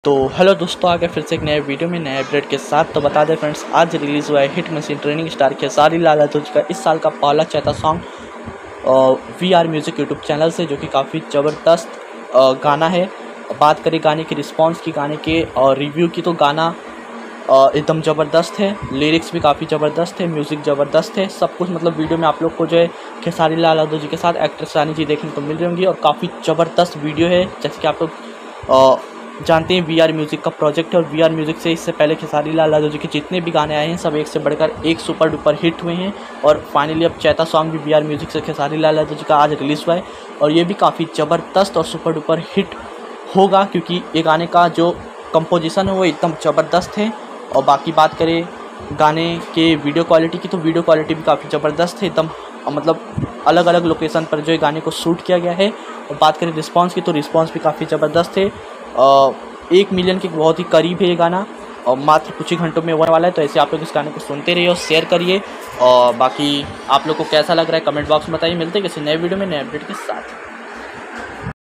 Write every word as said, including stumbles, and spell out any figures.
तो हेलो दोस्तों, आ गए फिर से एक नए वीडियो में नए अपडेट के साथ। तो बता दें फ्रेंड्स, आज रिलीज़ हुआ है hit machine training star Khesari Lal Yadav का इस साल का पहला chaita song we are music YouTube channel से, जो कि काफ़ी ज़बरदस्त गाना है। बात करें गाने के रिस्पांस की, गाने के और रिव्यू की, तो गाना एकदम ज़बरदस्त है। लिरिक्स भी काफ़ी ज़बरदस्त है, म्यूज़िक ज़बरदस्त है, सब कुछ मतलब वीडियो में आप लोग को जो है खेसारी लाल यादव जी के साथ एक्ट्रेस रानी जी देखने को मिल रही होंगी और काफ़ी ज़बरदस्त वीडियो है। जैसे कि आप लोग जानते हैं वी आर म्यूज़िक का प्रोजेक्ट है और वी आर म्यूज़िक से इससे पहले खेसारी लाल यादव जी के जितने भी गाने आए हैं सब एक से बढ़कर एक सुपर डुपर हिट हुए हैं। और फाइनली अब चैता सॉन्ग भी वी आर म्यूज़िक से खेसारी लाल यादव जी का आज रिलीज़ हुआ है और ये भी काफ़ी ज़बरदस्त और सुपर डुपर हिट होगा, क्योंकि ये गाने का जो कंपोजिशन है वो एकदम ज़बरदस्त है। और बाकी बात करें गाने के वीडियो क्वालिटी की, तो वीडियो क्वालिटी भी काफ़ी ज़बरदस्त है, एकदम मतलब अलग अलग लोकेशन पर जो है गाने को शूट किया गया है। और बात करें रिस्पांस की, तो रिस्पांस भी काफ़ी ज़बरदस्त है। एक मिलियन के बहुत ही करीब है ये गाना और मात्र कुछ ही घंटों में होने वाला है। तो ऐसे आप लोग इस गाने को सुनते रहिए और शेयर करिए। और बाकी आप लोग को कैसा लग रहा है कमेंट बॉक्स में बताइए। मिलते हैं किसी नए वीडियो में नए अपडेट के साथ।